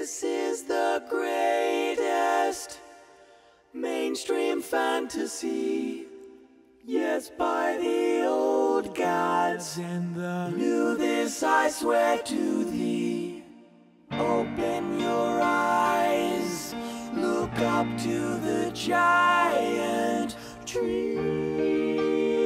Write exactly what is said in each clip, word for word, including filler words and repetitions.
This is the greatest mainstream fantasy. Yes, by the old gods and the new, this I swear to thee. Open your eyes, look up to the giant tree.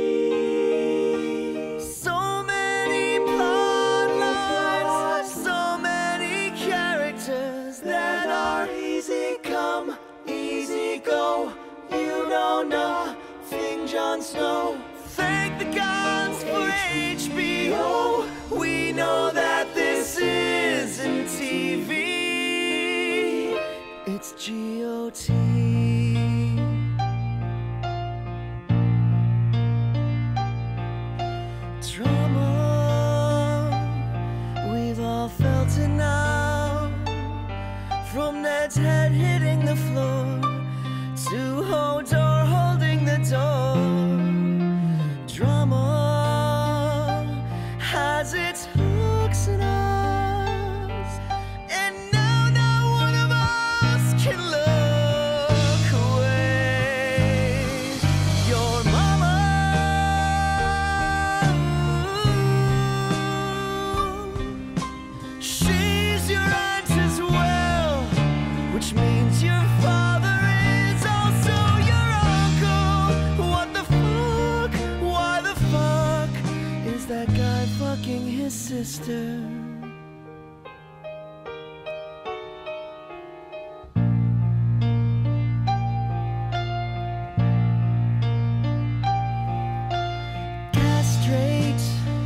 So many plot lines, so many characters that are easy come, easy go. You know nothing, Jon Snow. Thank the gods for H B O. We know that this isn't T V, it's G O T. Drama, we've all felt it now. From Ned's head hitting the floor to Hodor holding the door. Drama has its hooks in us, and now not one of us can look away. Your mama, she's your aunt as well, which means your father is also your uncle. What the fuck? Why the fuck is that guy fucking his sister? Castrate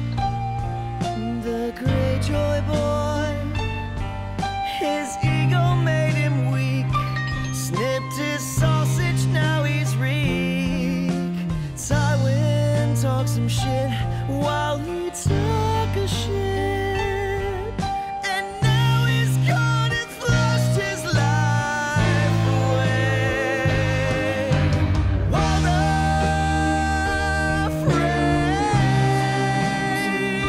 the Greyjoy boy. His ego made him weak. Snipped his sausage, now he's reek. Tywin talked some shit while he took a shit, and now he's gone and flushed his life away. Walder Frey,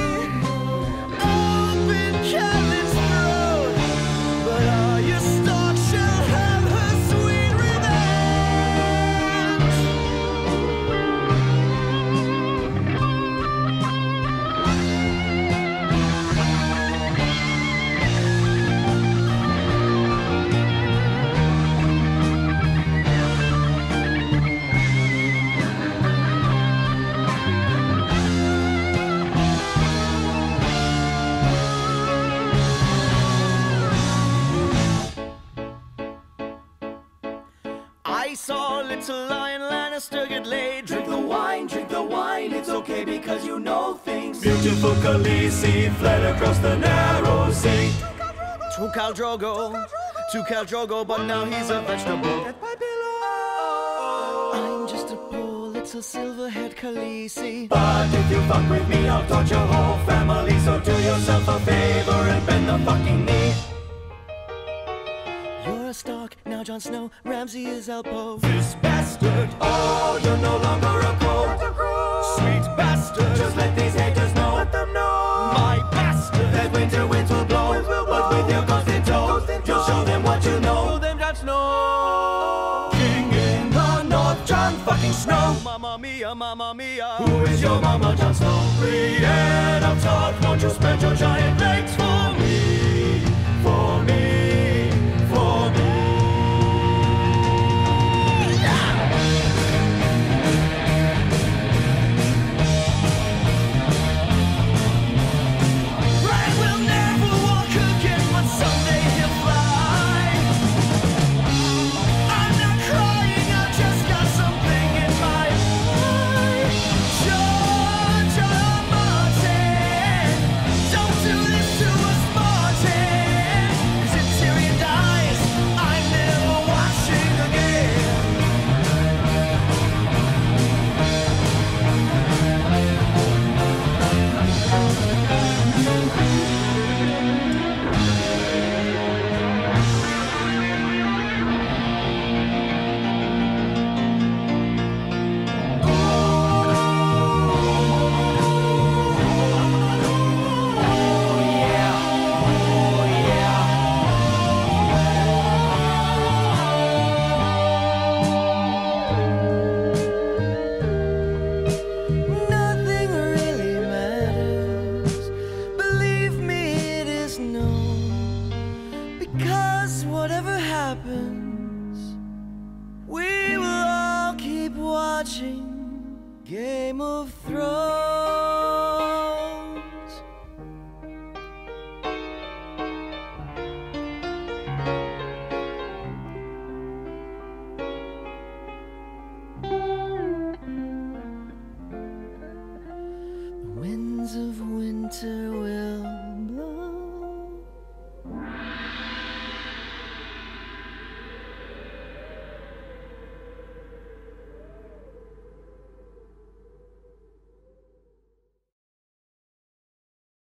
open Catelyn's throat, but Arya Stark shall have her sweet revenge. I saw little Lion Lannister get laid. Drink the wine, drink the wine, it's okay because you know things. Beautiful Khaleesi fled across the narrow sea. To Khal Drogo, to Khal Drogo, but now he's a vegetable. I'm just a poor little silverhead Khaleesi. But if you fuck with me, I'll torch your whole family. So do yourself a favor and bend the fucking knee. You're a Stark, now Jon Snow, Ramsay is Elpo. This bastard, Oh, you're no longer a crow. sweet bastard, Just let these haters know. let them know. My bastard, That winter winds will blow, but with your constant toe, you'll show them what you know. show them Jon Snow. King in the north, Jon fucking Snow. Mamma mia, mamma mia. Who is your mama, Jon Snow? Brienne of Tarth, won't you spread your giant legs for me? For me, for me. Ryan will never walk again, but someday he'll fly. I'm not crying, I've just got something in my eye. George R. R. Martin, don't do this to us, Martin. watching Game of Thrones. The winds of winter will blow.